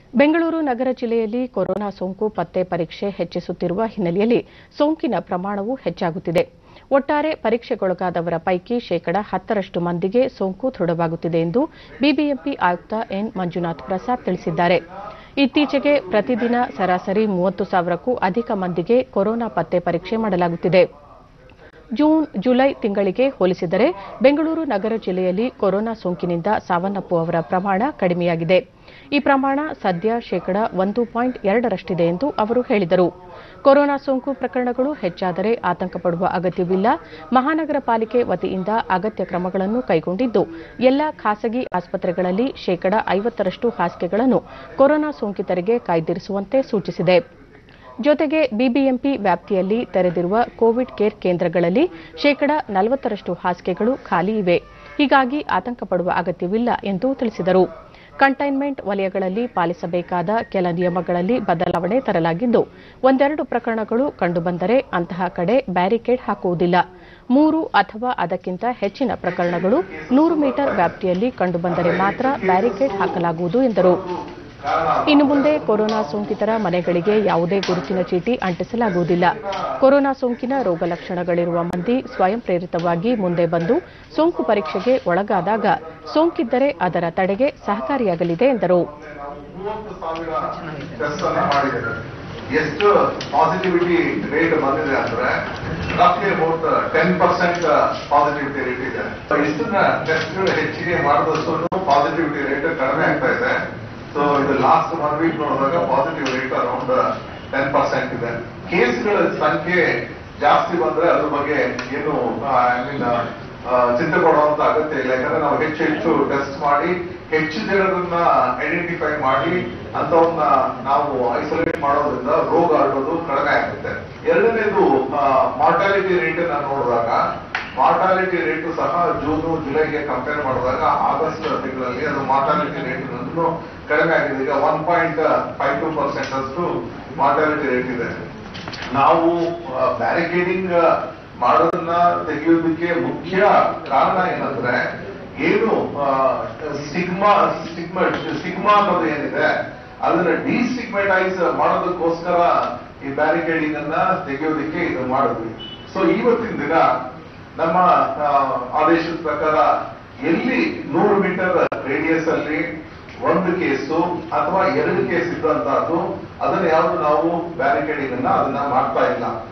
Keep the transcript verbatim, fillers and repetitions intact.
ಬೆಂಗಳೂರು ನಗರ ಜಿಲ್ಲೆಯಲ್ಲಿ ಕೊರೋನಾ ಸೋಂಕು ಪತ್ತೆ ಪರೀಕ್ಷೆ ಹೆಚ್ಚಿಸುತ್ತಿರುವ ಹಿನ್ನೆಲೆಯಲ್ಲಿ ಸೋಂಕಿನ ಪ್ರಮಾಣವೂ ಹೆಚ್ಚಾಗುತ್ತಿದೆ. ಒಟ್ಟಾರೆ ಪರೀಕ್ಷೆಗೊಳಗಾದವರ ಪೈಕಿ ಶೇಕಡಾ ಹತ್ತರಷ್ಟು ಮಂದಿಗೆ ಸೋಂಕು ದೃಢವಾಗುತ್ತಿದೆ ಎಂದು ಬಿಬಿಎಂಪಿ ಆಯುಕ್ತ ಎನ್ ಮಂಜುನಾಥ್ ಪ್ರಸಾದ್ ತಿಳಿಸಿದ್ದಾರೆ. ಇತ್ತೀಚೆಗೆ ಪ್ರತಿದಿನ ಸರಾಸರಿ ಮೂವತ್ತು ಸಾವಿರಕ್ಕೂ ಅಧಿಕ ಮಂದಿಗೆ ಕೊರೋನಾ ಪತ್ತೆ ಪರೀಕ್ಷೆ ಮಾಡಲಾಗುತ್ತಿದೆ. ಜೂನ್ ಜುಲೈ ತಿಂಗಳಿಗೆ ಹೋಲಿಸಿದರೆ ಬೆಂಗಳೂರು ನಗರ ಜಿಲ್ಲೆಯಲ್ಲಿ ಕೊರೋನಾ ಸೋಂಕಿನಿಂದ ಸಾವನ್ನಪ್ಪುವವರ ಪ್ರಮಾಣ ಕಡಿಮೆಯಾಗಿದೆ. ಈ ಪ್ರಮಾಣ ಸದ್ಯ ಶೇಕಡಾ ಒಂದು ಪಾಯಿಂಟ್ ಎರಡರಷ್ಟಿದೆ ಎಂದು ಅವರು ಹೇಳಿದರು. ಕೊರೋನಾ ಸೋಂಕು ಪ್ರಕರಣಗಳು ಹೆಚ್ಚಾದರೆ ಆತಂಕ ಪಡುವ ಅಗತ್ಯವಿಲ್ಲ. ಮಹಾನಗರ ಪಾಲಿಕೆ ವತಿಯಿಂದ ಅಗತ್ಯ ಕ್ರಮಗಳನ್ನು ಕೈಗೊಂಡಿದ್ದು ಎಲ್ಲ ಖಾಸಗಿ ಆಸ್ಪತ್ರೆಗಳಲ್ಲಿ ಶೇಕಡಾ ಐವತ್ತರಷ್ಟು ಹಾಸಿಗೆಗಳನ್ನು ಕೊರೋನಾ ಸೋಂಕಿತರಿಗೆ ಕಾಯ್ದಿರಿಸುವಂತೆ ಸೂಚಿಸಿದೆ. ಜೊತೆಗೆ ಬಿಬಿಎಂಪಿ ವ್ಯಾಪ್ತಿಯಲ್ಲಿ ತೆರೆದಿರುವ ಕೋವಿಡ್ ಕೇರ್ ಕೇಂದ್ರಗಳಲ್ಲಿ ಶೇಕಡಾ ನಲವತ್ತರಷ್ಟು ಹಾಸಿಗೆಗಳು ಖಾಲಿ ಇವೆ. ಹೀಗಾಗಿ ಆತಂಕ ಪಡುವ ಅಗತ್ಯವಿಲ್ಲ ಎಂದು ತಿಳಿಸಿದರು. ಕಂಟೈನ್ಮೆಂಟ್ ವಲಯಗಳಲ್ಲಿ ಪಾಲಿಸಬೇಕಾದ ಕೆಲ ನಿಯಮಗಳಲ್ಲಿ ಬದಲಾವಣೆ ತರಲಾಗಿದ್ದು, ಒಂದೆರಡು ಪ್ರಕರಣಗಳು ಕಂಡುಬಂದರೆ ಅಂತಹ ಕಡೆ ಬ್ಯಾರಿಕೇಡ್ ಹಾಕುವುದಿಲ್ಲ. ಮೂರು ಅಥವಾ ಅದಕ್ಕಿಂತ ಹೆಚ್ಚಿನ ಪ್ರಕರಣಗಳು ನೂರು ಮೀಟರ್ ವ್ಯಾಪ್ತಿಯಲ್ಲಿ ಕಂಡುಬಂದರೆ ಮಾತ್ರ ಬ್ಯಾರಿಕೇಡ್ ಹಾಕಲಾಗುವುದು ಎಂದರು. ಇನ್ನು ಮುಂದೆ ಕೊರೋನಾ ಸೋಂಕಿತರ ಮನೆಗಳಿಗೆ ಯಾವುದೇ ಗುರುತಿನ ಚೀಟಿ ಅಂಟಿಸಲಾಗುವುದಿಲ್ಲ. ಕೊರೋನಾ ಸೋಂಕಿನ ರೋಗ ಲಕ್ಷಣಗಳಿರುವ ಮಂದಿ ಸ್ವಯಂ ಪ್ರೇರಿತವಾಗಿ ಮುಂದೆ ಬಂದು ಸೋಂಕು ಪರೀಕ್ಷೆಗೆ ಒಳಗಾದಾಗ ಸೋಂಕಿದ್ದರೆ ಅದರ ತಡೆಗೆ ಸಹಕಾರಿಯಾಗಲಿದೆ ಎಂದರು. ಎಷ್ಟು ಪಾಸಿಟಿವಿಟಿ ರೇಟ್ ಬಂದಿದೆ ಅಂದ್ರೆ ರಫ್ಲಿ about ten percent positivity rate ಇದೆ. ಇಷ್ಟನ್ನ ಟೆಸ್ಟ್ಗಳು ಹೆಚ್ಚಿಗೆ ಮಾಡಿದಷ್ಟು ಪಾಸಿಟಿವಿಟಿ ರೇಟ್ ಕಡಿಮೆ ಆಗ್ತಾ ಇದೆ. ಸೊ ಇದು ಲಾಸ್ಟ್ ಒನ್ ವೀಕ್ ನೋಡಿದಾಗ positive rate around ten percent ಇದೆ. ಕೇಸ್ಗಳ ಸಂಖ್ಯೆ ಜಾಸ್ತಿ ಬಂದ್ರೆ ಅದ್ರ ಬಗ್ಗೆ ಏನು ಐ ಮೀನ್ ಚಿಂತೆ ಪಡುವಂತ ಅಗತ್ಯ ಇಲ್ಲ. ಯಾಕಂದ್ರೆ ನಾವು ಹೆಚ್ಚು ಹೆಚ್ಚು ಟೆಸ್ಟ್ ಮಾಡಿ ಹೆಚ್ಚು ಜನರನ್ನ ಐಡೆಂಟಿಫೈ ಮಾಡಿ ಅಂತವನ್ನ ನಾವು ಐಸೋಲೇಟ್ ಮಾಡೋದ್ರಿಂದ ರೋಗ ಹರಡೋದು ಕಡಿಮೆ ಆಗುತ್ತೆ. ಎರಡನೇದು ಮಾರ್ಟಾಲಿಟಿ ರೇಟ್ ಅನ್ನ ನೋಡಿದಾಗ ಮಾರ್ಟಾಲಿಟಿ ರೇಟ್ ಸಹ ಜೂನು ಜುಲೈಗೆ ಕಂಪೇರ್ ಮಾಡಿದಾಗ ಆಗಸ್ಟ್ ತಿಂಗಳಲ್ಲಿ ಅದು ಮಾರ್ಟಾಲಿಟಿ ರೇಟ್ ಕಡಿಮೆ ಆಗಿದೆ. ಈಗ one point five two percent ಅಷ್ಟು ಮಾರ್ಟಾಲಿಟಿ ರೇಟ್ ಇದೆ. ನಾವು ಬ್ಯಾರಿಕೇಡಿಂಗ್ ಮಾಡೋದನ್ನ ತೆಗೆಯೋದಕ್ಕೆ ಮುಖ್ಯ ಕಾರಣ ಏನಂದ್ರೆ ಏನು ಸ್ಟಿಗ್ಮಾ ಸ್ಟಿಗ್ಮಾ ಸ್ಟಿಗ್ಮಾ ಅನ್ನೋದು ಏನಿದೆ ಅದನ್ನ ಡಿಸ್ಟಿಗ್ಮಟೈಸ್ ಮಾಡೋದಕ್ಕೋಸ್ಕರ ಈ ಬ್ಯಾರಿಕೇಡಿಂಗ್ ಅನ್ನ ತೆಗೆಯೋದಕ್ಕೆ ಇದು ಮಾಡಿದ್ವಿ. ಸೊ ಇವತ್ತಿನ ದಿನ ನಮ್ಮ ಆದೇಶದ ಪ್ರಕಾರ ಎಲ್ಲಿ ನೂರು ಮೀಟರ್ ರೇಡಿಯಸ್ ಅಲ್ಲಿ ಒಂದು ಕೇಸು ಅಥವಾ ಎರಡು ಕೇಸ್ ಇದ್ದಂತಹದ್ದು ಅದನ್ನ ಯಾವುದು ನಾವು ಬ್ಯಾರಿಕೇಡಿಂಗ್ ಅನ್ನ ಅದನ್ನ ಮಾಡ್ತಾ ಇಲ್ಲ.